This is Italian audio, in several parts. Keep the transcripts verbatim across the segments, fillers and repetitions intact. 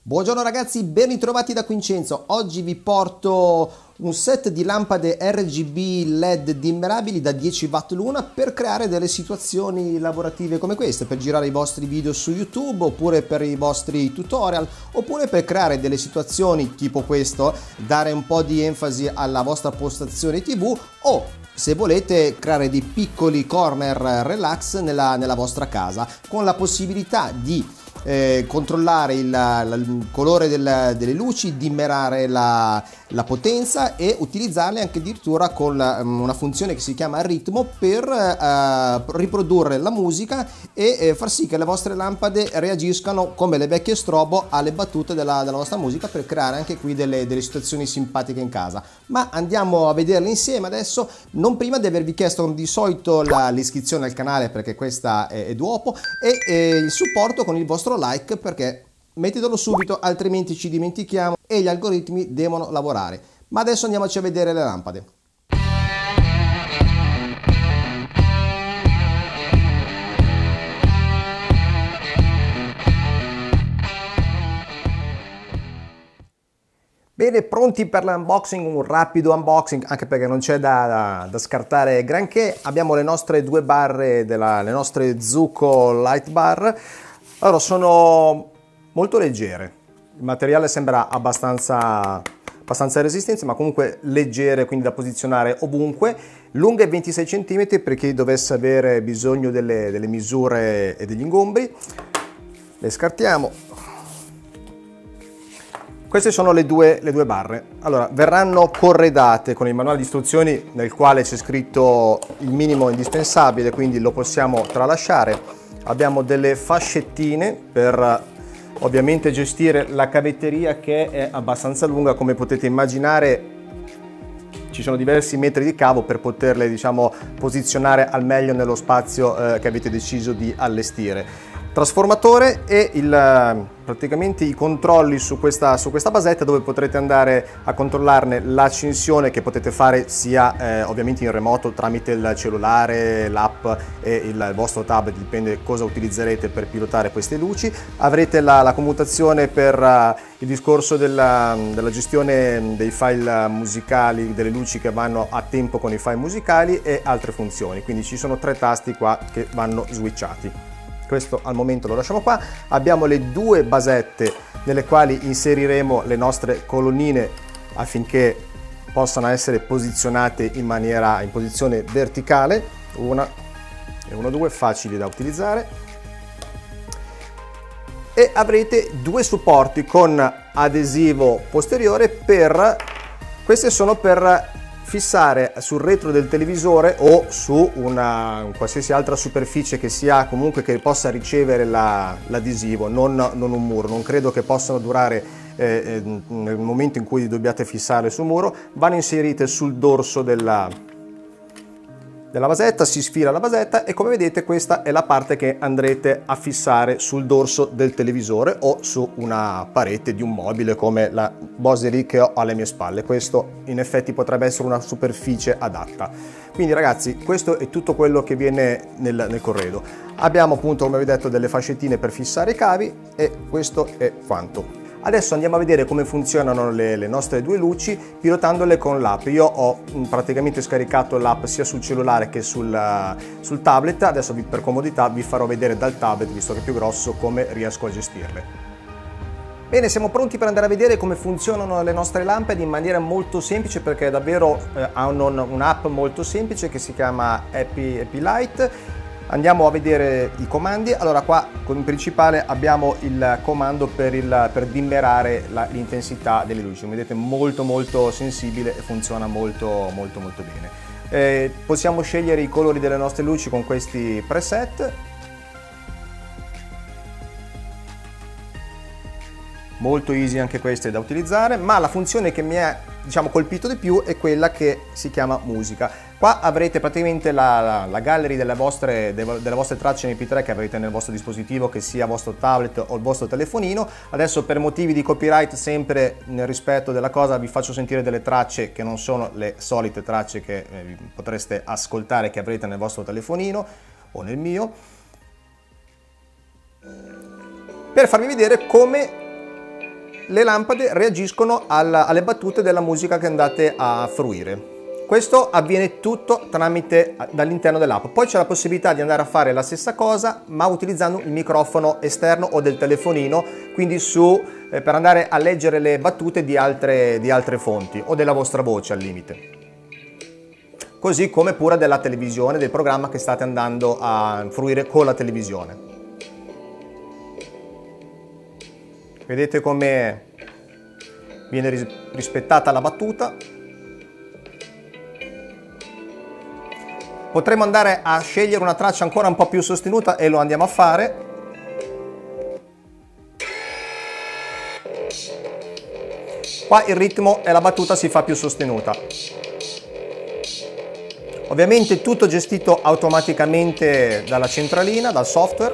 Buongiorno ragazzi, ben ritrovati da Quincenzo. Oggi vi porto un set di lampade R G B L E D dimmerabili da dieci watt l'una per creare delle situazioni lavorative come queste, per girare i vostri video su YouTube, oppure per i vostri tutorial, oppure per creare delle situazioni tipo questo, dare un po' di enfasi alla vostra postazione tivù, o se volete creare dei piccoli corner relax nella, nella vostra casa, con la possibilità di Eh, controllare il, la, il colore del, delle luci, dimmerare la, la potenza e utilizzarle anche addirittura con la, una funzione che si chiama ritmo per eh, riprodurre la musica e eh, far sì che le vostre lampade reagiscano come le vecchie strobo alle battute della, della vostra musica, per creare anche qui delle, delle situazioni simpatiche in casa. Ma andiamo a vederle insieme adesso, non prima di avervi chiesto di solito l'iscrizione al canale, perché questa è, è Duopo, e eh, il supporto con il vostro like, perché mettetelo subito, altrimenti ci dimentichiamo e gli algoritmi devono lavorare. Ma adesso andiamoci a vedere le lampade. Bene, pronti per l'unboxing, un rapido unboxing, anche perché non c'è da, da, da scartare granché. Abbiamo le nostre due barre, della, le nostre Zucco Light Bar. Allora, sono molto leggere, il materiale sembra abbastanza, abbastanza resistente, ma comunque leggere, quindi da posizionare ovunque. Lunghe ventisei centimetri per chi dovesse avere bisogno delle, delle misure e degli ingombri. Le scartiamo. Queste sono le due, le due barre. Allora, verranno corredate con il manuale di istruzioni, nel quale c'è scritto il minimo indispensabile, quindi lo possiamo tralasciare. Abbiamo delle fascettine per ovviamente gestire la cavetteria, che è abbastanza lunga. Come potete immaginare, ci sono diversi metri di cavo per poterle, diciamo, posizionare al meglio nello spazio eh, che avete deciso di allestire. Trasformatore e il, praticamente i controlli su questa, su questa basetta, dove potrete andare a controllarne l'accensione, che potete fare sia eh, ovviamente in remoto tramite il cellulare, l'app e il vostro tablet, dipende cosa utilizzerete per pilotare queste luci. Avrete la, la commutazione per uh, il discorso della, della gestione dei file musicali, delle luci che vanno a tempo con i file musicali, e altre funzioni. Quindi ci sono tre tasti qua che vanno switchati. Questo al momento lo lasciamo qua. Abbiamo le due basette nelle quali inseriremo le nostre colonnine affinché possano essere posizionate in maniera in posizione verticale. Una e una, due, facili da utilizzare. E avrete due supporti con adesivo posteriore per queste sono per fissare sul retro del televisore o su una qualsiasi altra superficie che sia comunque che possa ricevere l'adesivo, la, non, non un muro. Non credo che possano durare eh, nel momento in cui dobbiate fissare sul muro. Vanno inserite sul dorso della della basetta, si sfila la basetta e, come vedete, questa è la parte che andrete a fissare sul dorso del televisore o su una parete di un mobile come la Bose lì che ho alle mie spalle. Questo in effetti potrebbe essere una superficie adatta. Quindi ragazzi, questo è tutto quello che viene nel, nel corredo. Abbiamo appunto, come vi ho detto, delle fascettine per fissare i cavi, e questo è quanto. Adesso andiamo a vedere come funzionano le, le nostre due luci pilotandole con l'app. Io ho praticamente scaricato l'app sia sul cellulare che sul, sul tablet. Adesso vi, per comodità vi farò vedere dal tablet, visto che è più grosso, come riesco a gestirle. Bene, siamo pronti per andare a vedere come funzionano le nostre lampade in maniera molto semplice, perché davvero eh, hanno un'app molto semplice che si chiama Happy, Happy Light. Andiamo a vedere i comandi. Allora, qua in principale abbiamo il comando per, il, per dimmerare l'intensità delle luci. Come vedete, molto molto sensibile e funziona molto molto molto bene. Eh, possiamo scegliere i colori delle nostre luci con questi preset. Molto easy anche queste da utilizzare, ma la funzione che mi ha, diciamo, colpito di più è quella che si chiama musica. Qua avrete praticamente la, la, la gallery delle vostre, delle vostre tracce M P tre che avrete nel vostro dispositivo, che sia il vostro tablet o il vostro telefonino. Adesso, per motivi di copyright, sempre nel rispetto della cosa, vi faccio sentire delle tracce che non sono le solite tracce che eh, potreste ascoltare, che avrete nel vostro telefonino o nel mio, per farvi vedere come le lampade reagiscono alla, alle battute della musica che andate a fruire. Questo avviene tutto tramite dall'interno dell'app. Poi c'è la possibilità di andare a fare la stessa cosa, ma utilizzando il microfono esterno o del telefonino, quindi su, eh, per andare a leggere le battute di altre, di altre fonti o della vostra voce al limite. Così come pure della televisione, del programma che state andando a fruire con la televisione. Vedete come viene rispettata la battuta. Potremmo andare a scegliere una traccia ancora un po' più sostenuta e lo andiamo a fare. Qua il ritmo e la battuta si fa più sostenuta. Ovviamente tutto gestito automaticamente dalla centralina, dal software.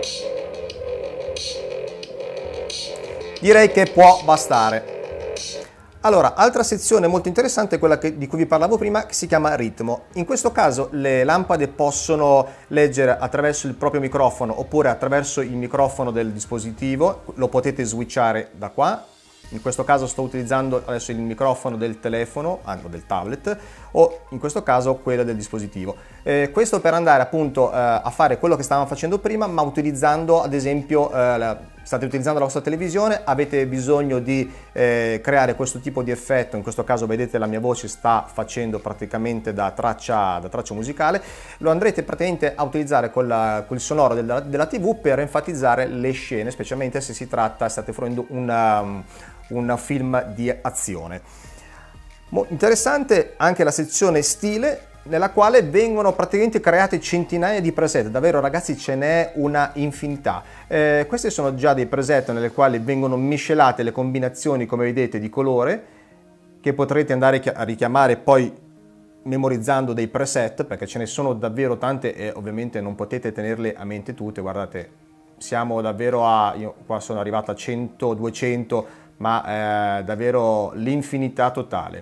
Direi che può bastare. Allora, altra sezione molto interessante è quella che, di cui vi parlavo prima, che si chiama ritmo. In questo caso le lampade possono leggere attraverso il proprio microfono oppure attraverso il microfono del dispositivo, lo potete switchare da qua. In questo caso sto utilizzando adesso il microfono del telefono, anche del tablet, o in questo caso quello del dispositivo. Eh, questo per andare appunto eh, a fare quello che stavamo facendo prima, ma utilizzando ad esempio, eh, la, state utilizzando la vostra televisione, avete bisogno di eh, creare questo tipo di effetto, in questo caso vedete la mia voce sta facendo praticamente da traccia, da traccia musicale, lo andrete praticamente a utilizzare con, la, con il sonoro della, della tivù per enfatizzare le scene, specialmente se si tratta, state fruendo una un film di azione. Interessante anche la sezione stile, nella quale vengono praticamente create centinaia di preset, davvero ragazzi ce n'è una infinità. Eh, questi sono già dei preset nelle quali vengono miscelate le combinazioni, come vedete, di colore, che potrete andare a richiamare poi memorizzando dei preset, perché ce ne sono davvero tante e ovviamente non potete tenerle a mente tutte. Guardate, siamo davvero a, io qua sono arrivato a cento duecento, ma eh, davvero l'infinità totale.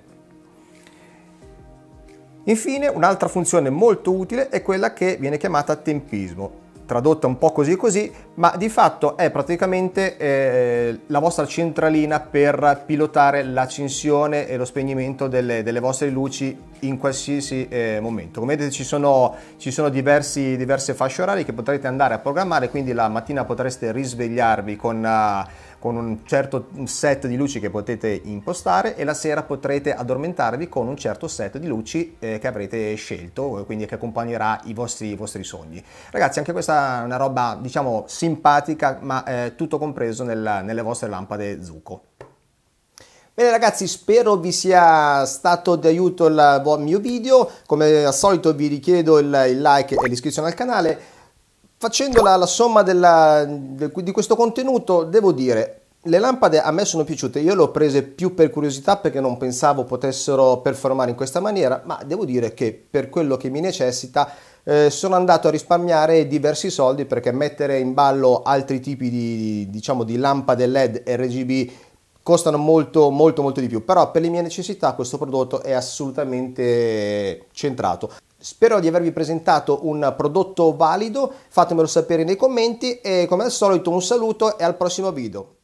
Infine un'altra funzione molto utile è quella che viene chiamata tempismo, tradotta un po' così così, ma di fatto è praticamente eh, la vostra centralina per pilotare l'accensione e lo spegnimento delle, delle vostre luci in qualsiasi eh, momento. Come vedete ci sono, ci sono diversi, diverse fasce orarie che potrete andare a programmare, quindi la mattina potreste risvegliarvi con, uh, con un certo set di luci che potete impostare e la sera potrete addormentarvi con un certo set di luci eh, che avrete scelto, quindi che accompagnerà i vostri, i vostri sogni. Ragazzi, anche questa è una roba diciamo simpatica, ma eh, tutto compreso nel, nelle vostre lampade Zuko. Bene ragazzi, spero vi sia stato di aiuto il mio video. Come al solito vi richiedo il, il like e l'iscrizione al canale. Facendo la, la somma della, de, di questo contenuto, devo dire, le lampade a me sono piaciute. Io le ho prese più per curiosità perché non pensavo potessero performare in questa maniera, ma devo dire che per quello che mi necessita eh, sono andato a risparmiare diversi soldi, perché mettere in ballo altri tipi di, diciamo, di lampade L E D R G B costano molto molto molto di più, però per le mie necessità questo prodotto è assolutamente centrato. Spero di avervi presentato un prodotto valido, fatemelo sapere nei commenti e come al solito un saluto e al prossimo video.